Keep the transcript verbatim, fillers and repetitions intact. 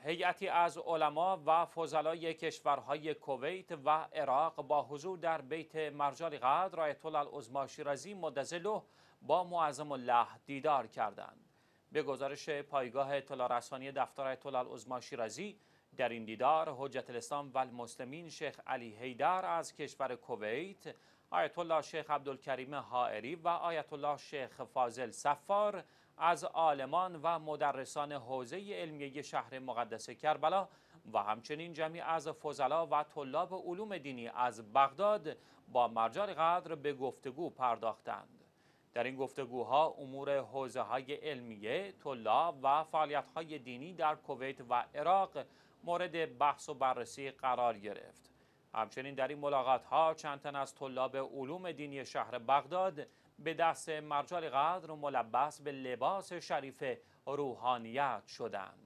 هیئتی از علما و فضلای کشورهای کویت و عراق با حضور در بیت مرجان قدر آیت الله العظمی شیرازی مدظله با معظم الله دیدار کردند. به گزارش پایگاه اطلاع رسانی دفتر آیت الله العظمی شیرازی، در این دیدار حجت الاسلام و المسلمین شیخ علی حیدر از کشور کویت، آیت الله شیخ عبدالکریم حائری و آیت الله شیخ فاضل صفار از عالمان و مدرسان حوزه علمیه شهر مقدس کربلا و همچنین جمعی از فضلا و طلاب علوم دینی از بغداد با مرجان قدر به گفتگو پرداختند. در این گفتگوها امور حوزه‌های علمیه، طلاب و فعالیت‌های دینی در کویت و عراق مورد بحث و بررسی قرار گرفت. همچنین در این ملاقات‌ها چند تن از طلاب علوم دینی شهر بغداد به دست مرجان قدر ملبس به لباس شریف روحانیت شدند.